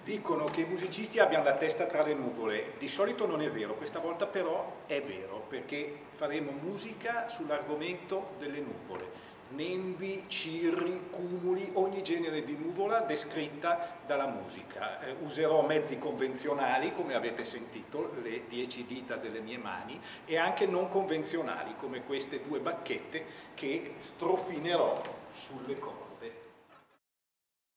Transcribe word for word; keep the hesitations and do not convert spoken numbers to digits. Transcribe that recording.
Dicono che i musicisti abbiano la testa tra le nuvole, di solito non è vero, questa volta però è vero, perché faremo musica sull'argomento delle nuvole. Nembi, cirri, cumuli, ogni genere di nuvola descritta dalla musica. Eh, userò mezzi convenzionali, come avete sentito, le dieci dita delle mie mani, e anche non convenzionali, come queste due bacchette che strofinerò sulle corde.